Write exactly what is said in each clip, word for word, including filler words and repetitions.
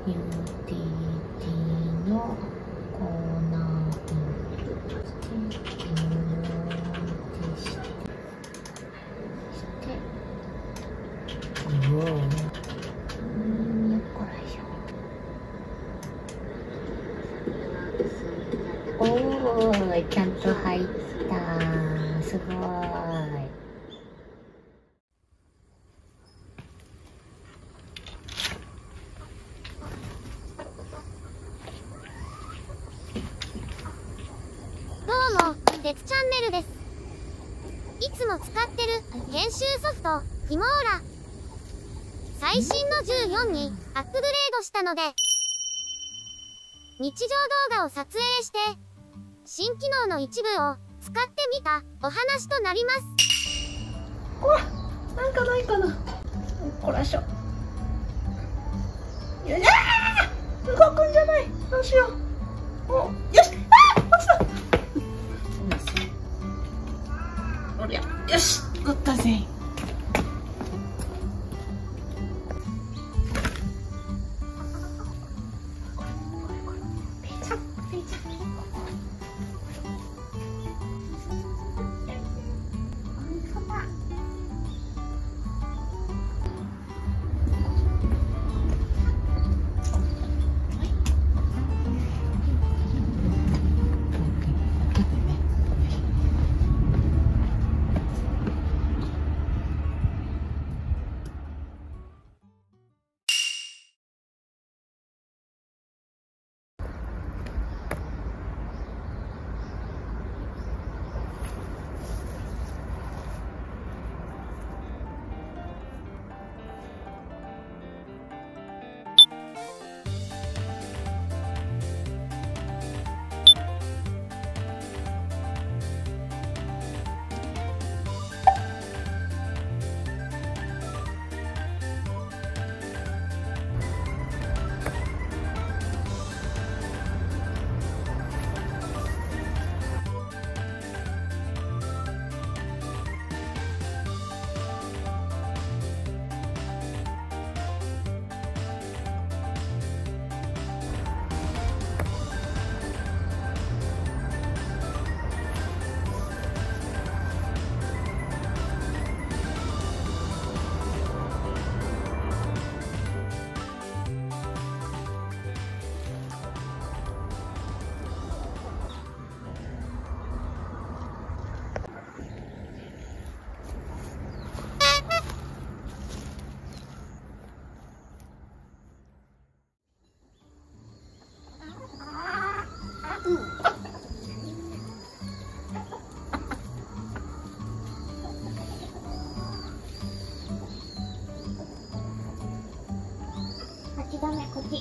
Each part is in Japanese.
ユーティリティのコーナーインして、入力して、して、うおー。うーん、よっこらしょ。おー、ちゃんと入った。すごーい。 どうも、鉄チャンネルです。いつも使ってる編集ソフト、フィモーラ。最新のじゅうよんにアップグレードしたので、日常動画を撮影して、新機能の一部を使ってみたお話となります。 うわ、なんかないかな。よっこらしょ。よいしょ。動くんじゃない。どうしよう。お、よし。あー、落ちた。おりゃ、よし、乗ったぜ。ペイちゃん、ペイちゃん。 こっちダメ、こっち。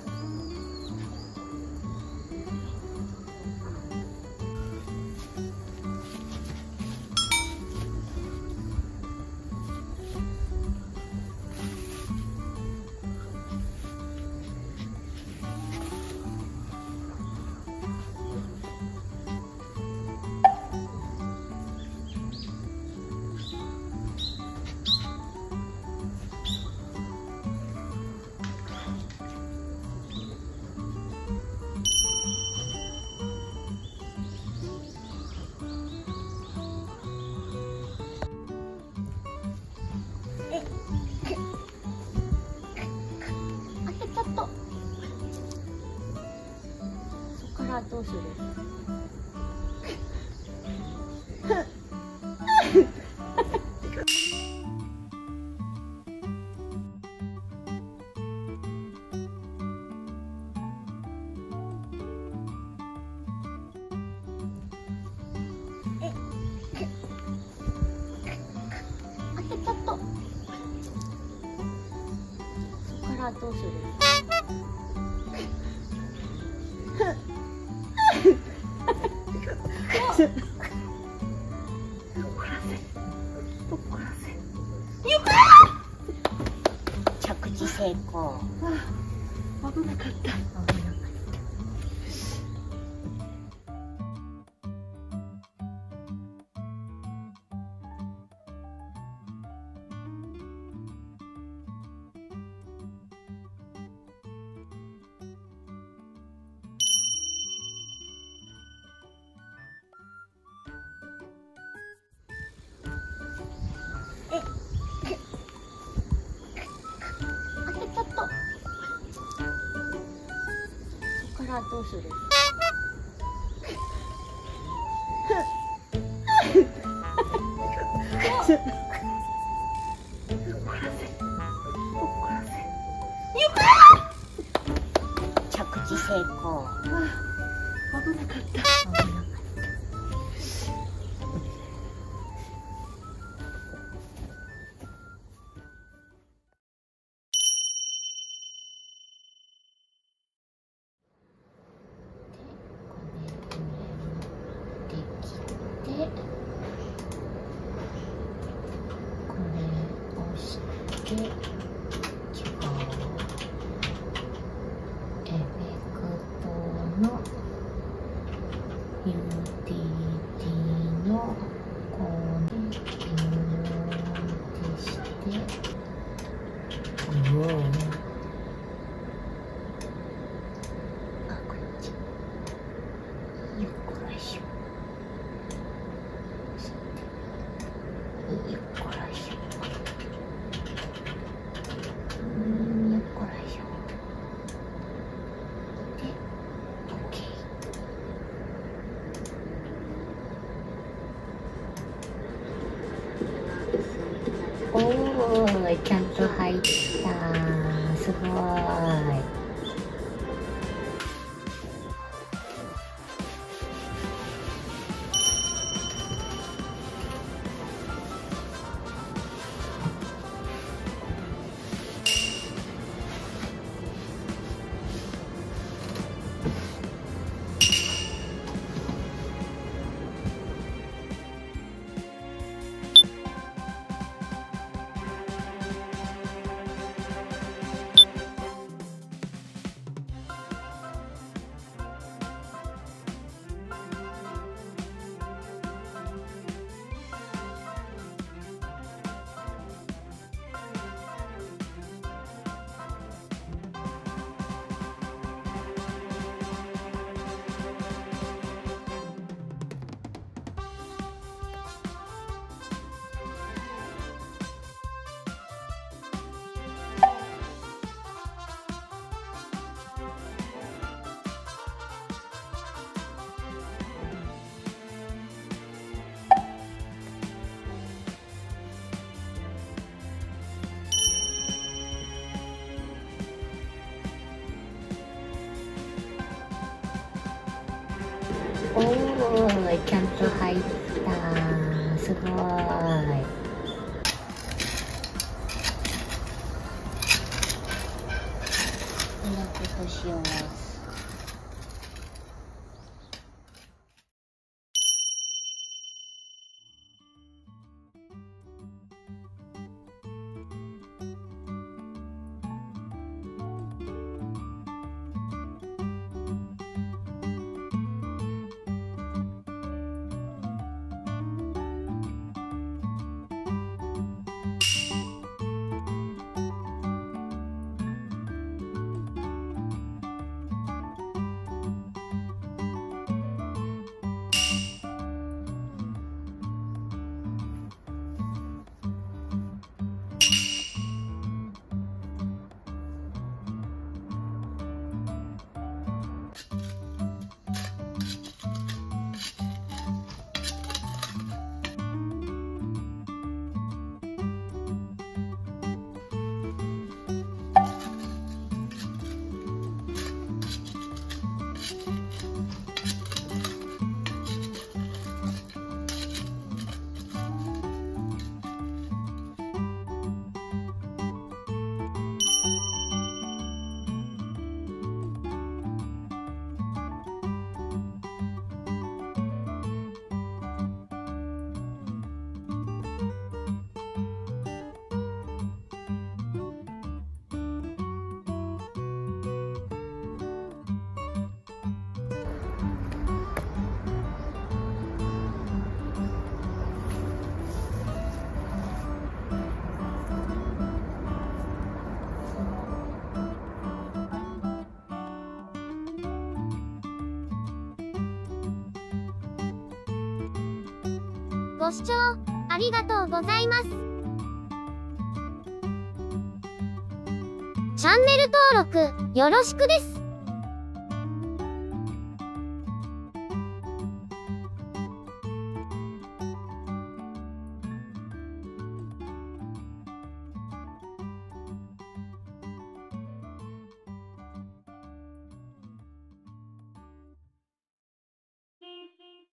どうする？ あてちょっと。 そこからどうする？着地成功。 あ、危なかった。 危なかった。 ハートをする。着地成功。 危なかった。 ユーティリティのコード入力して、うおー、あ、こっちよっこらしょ、よっこらしょ、うん、よっこらしょで、オッケー。おー、ちゃんと入った。すごーい。おー、ちゃんと入った。すごーい。うまく星を回す。 ご視聴ありがとうございます。チャンネル登録よろしくです。